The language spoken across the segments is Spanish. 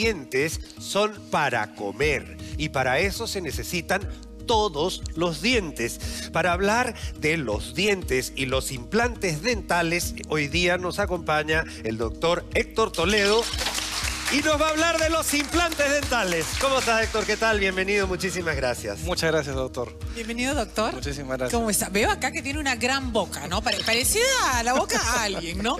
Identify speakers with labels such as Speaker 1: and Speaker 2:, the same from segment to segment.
Speaker 1: dientes son para comer y para eso se necesitan todos los dientes. Para hablar de los dientes y los implantes dentales, hoy día nos acompaña el doctor Héctor Toledo y nos va a hablar de los implantes dentales. ¿Cómo está, Héctor? ¿Qué tal? Bienvenido, muchísimas gracias.
Speaker 2: Muchas gracias, doctor.
Speaker 3: Bienvenido, doctor.
Speaker 2: Muchísimas gracias.
Speaker 3: ¿Cómo está? Veo acá que tiene una gran boca, ¿no? Parecida a la boca a alguien, ¿no?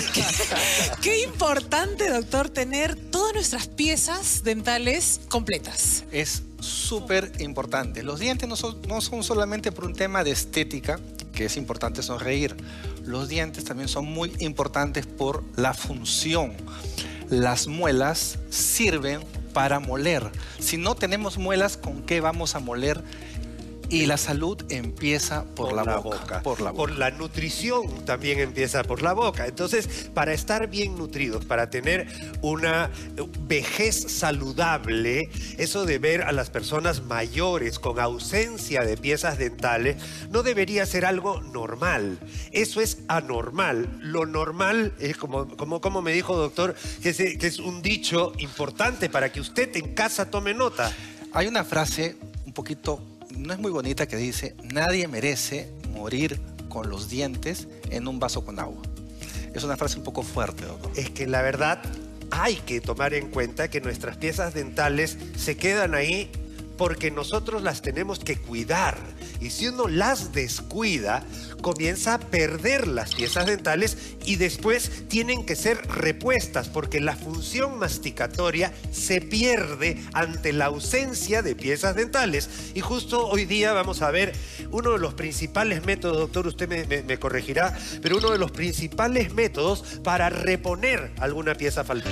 Speaker 3: Qué importante, doctor, tener todas nuestras piezas dentales completas.
Speaker 2: Es súper importante. Los dientes no son solamente por un tema de estética, que es importante sonreír. Los dientes también son muy importantes por la función. Las muelas sirven para moler. Si no tenemos muelas, ¿con qué vamos a moler? Y la salud empieza por la boca.
Speaker 1: Por la nutrición también empieza por la boca. Entonces, para estar bien nutridos, para tener una vejez saludable, eso de ver a las personas mayores con ausencia de piezas dentales no debería ser algo normal. Eso es anormal. Lo normal es, como me dijo doctor, que es un dicho importante para que usted en casa tome nota.
Speaker 2: Hay una frase un poquito... no es muy bonita que dice: nadie merece morir con los dientes en un vaso con agua. Es una frase un poco fuerte, doctor.
Speaker 1: Es que la verdad hay que tomar en cuenta que nuestras piezas dentales se quedan ahí porque nosotros las tenemos que cuidar. Y si uno las descuida, comienza a perder las piezas dentales y después tienen que ser repuestas porque la función masticatoria se pierde ante la ausencia de piezas dentales. Y justo hoy día vamos a ver uno de los principales métodos, doctor, usted me corregirá, pero uno de los principales métodos para reponer alguna pieza faltante.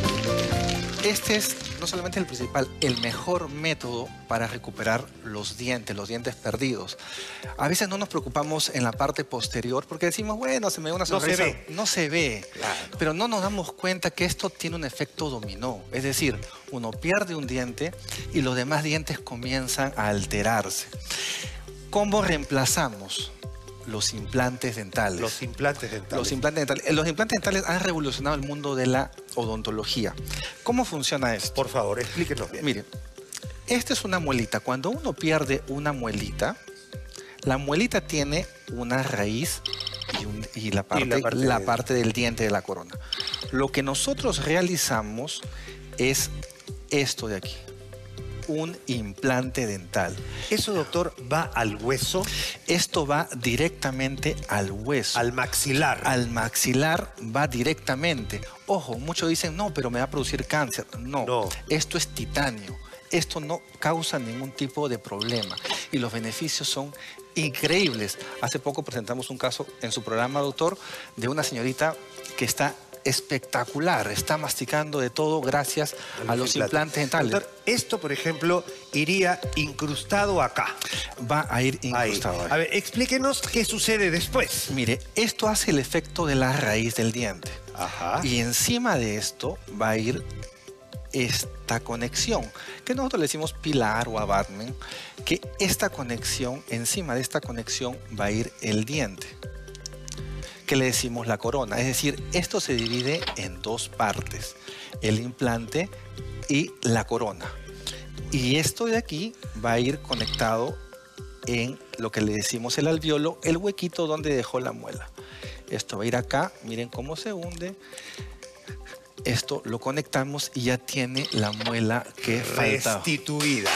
Speaker 2: Este es no solamente el principal, el mejor método para recuperar los dientes perdidos. A veces no nos preocupamos en la parte posterior porque decimos, bueno, se me ve una sonrisa. No se ve.
Speaker 1: Claro.
Speaker 2: Pero no nos damos cuenta que esto tiene un efecto dominó. Es decir, uno pierde un diente y los demás dientes comienzan a alterarse. ¿Cómo reemplazamos los implantes dentales?
Speaker 1: Los implantes dentales.
Speaker 2: Los implantes dentales han revolucionado el mundo de la odontología. ¿Cómo funciona esto?
Speaker 1: Por favor, explíquenos bien.
Speaker 2: Mire, esta es una muelita. Cuando uno pierde una muelita, la muelita tiene una raíz y la parte del diente de la corona. Lo que nosotros realizamos es esto de aquí. Un implante dental.
Speaker 1: ¿Eso, doctor, va al hueso?
Speaker 2: Esto va directamente al hueso.
Speaker 1: Al maxilar.
Speaker 2: Al maxilar va directamente. Ojo, muchos dicen, no, pero me va a producir cáncer. No, esto es titanio. Esto no causa ningún tipo de problema. Y los beneficios son increíbles. Hace poco presentamos un caso en su programa, doctor, de una señorita que está espectacular, está masticando de todo gracias a los implantes dentales.
Speaker 1: Doctor, esto, por ejemplo, iría incrustado acá.
Speaker 2: Va a ir incrustado ahí.
Speaker 1: A ver, explíquenos qué sucede después.
Speaker 2: Mire, esto hace el efecto de la raíz del diente.
Speaker 1: Ajá.
Speaker 2: Y encima de esto va a ir esta conexión, que nosotros le decimos pilar o abutment, que esta conexión, encima de esta conexión va a ir el diente, que le decimos la corona. Es decir, esto se divide en dos partes, el implante y la corona. Y esto de aquí va a ir conectado en lo que le decimos el alveolo, el huequito donde dejó la muela. Esto va a ir acá, miren cómo se hunde. Esto lo conectamos y ya tiene la muela que faltaba.
Speaker 1: Restituida.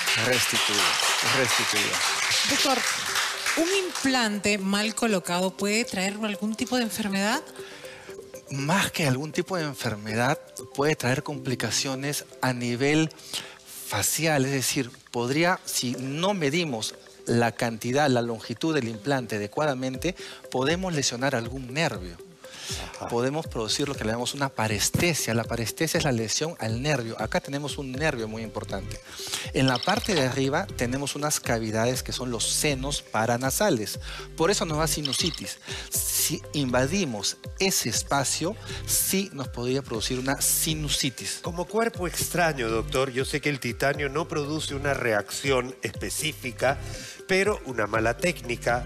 Speaker 2: Restituida.
Speaker 3: Doctor, ¿un implante mal colocado puede traer algún tipo de enfermedad?
Speaker 2: Más que algún tipo de enfermedad, puede traer complicaciones a nivel facial. Es decir, podría, si no medimos la cantidad, la longitud del implante adecuadamente, podemos lesionar algún nervio. Ajá. Podemos producir lo que le llamamos una parestesia. La parestesia es la lesión al nervio. Acá tenemos un nervio muy importante. En la parte de arriba tenemos unas cavidades que son los senos paranasales. Por eso nos da sinusitis. Si invadimos ese espacio, sí nos podría producir una sinusitis.
Speaker 1: Como cuerpo extraño, doctor, yo sé que el titanio no produce una reacción específica, pero una mala técnica,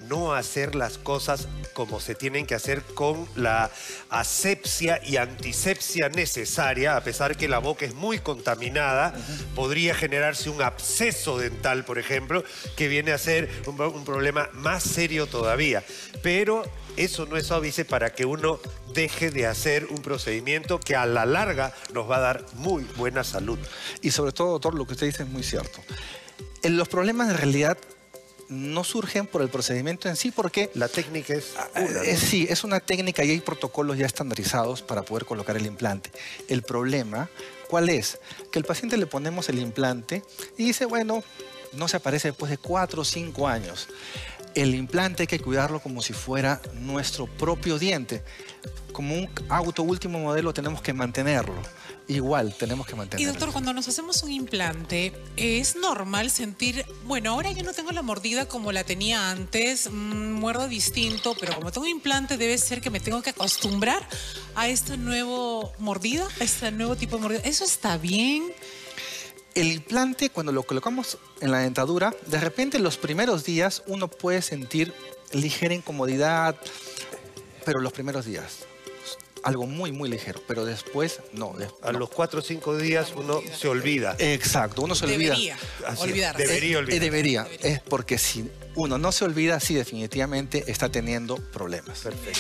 Speaker 1: no hacer las cosas como se tienen que hacer con la asepsia y antisepsia necesaria, a pesar que la boca es muy contaminada, podría generarse un absceso dental, por ejemplo, que viene a ser un problema más serio todavía. Pero eso no es óbice para que uno deje de hacer un procedimiento que a la larga nos va a dar muy buena salud.
Speaker 2: Y sobre todo, doctor, lo que usted dice es muy cierto. Los problemas en realidad no surgen por el procedimiento en sí, porque
Speaker 1: La técnica es una, ¿no?
Speaker 2: sí, es una técnica y hay protocolos ya estandarizados para poder colocar el implante. El problema, ¿cuál es? Que al paciente le ponemos el implante y dice, bueno, no se aparece después de 4 o 5 años. El implante hay que cuidarlo como si fuera nuestro propio diente. Como un auto último modelo tenemos que mantenerlo. Igual tenemos que
Speaker 3: Y
Speaker 2: mantenerlo.
Speaker 3: doctor, cuando nos hacemos un implante, es normal sentir, bueno, ahora yo no tengo la mordida como la tenía antes, muerdo distinto, pero como tengo un implante debe ser que me tengo que acostumbrar a esta nueva mordida, a este nuevo tipo de mordida. ¿Eso está bien?
Speaker 2: El implante, cuando lo colocamos en la dentadura, de repente en los primeros días uno puede sentir ligera incomodidad, pero los primeros días. Algo muy, muy ligero, pero después no.
Speaker 1: A los 4 o 5 días uno se olvida.
Speaker 2: Exacto, uno se olvida.
Speaker 3: Debería
Speaker 1: Así es,
Speaker 3: olvidarse.
Speaker 1: debería olvidar.
Speaker 2: Debería. Es porque si uno no se olvida, sí, definitivamente está teniendo problemas.
Speaker 1: Perfecto.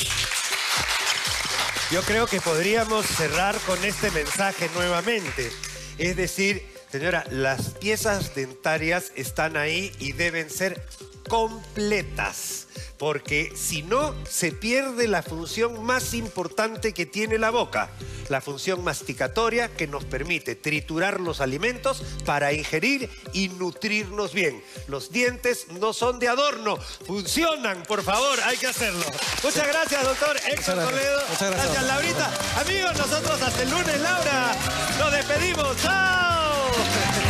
Speaker 1: Yo creo que podríamos cerrar con este mensaje nuevamente. Es decir, señora, las piezas dentarias están ahí y deben ser completas. Porque si no, se pierde la función más importante que tiene la boca. La función masticatoria que nos permite triturar los alimentos para ingerir y nutrirnos bien. Los dientes no son de adorno, funcionan, por favor, hay que hacerlo. Muchas gracias, doctor Héctor Toledo.
Speaker 2: Muchas gracias.
Speaker 1: Gracias, Laurita. Amigos, nosotros hasta el lunes, Laura. Nos despedimos. ¡Chao!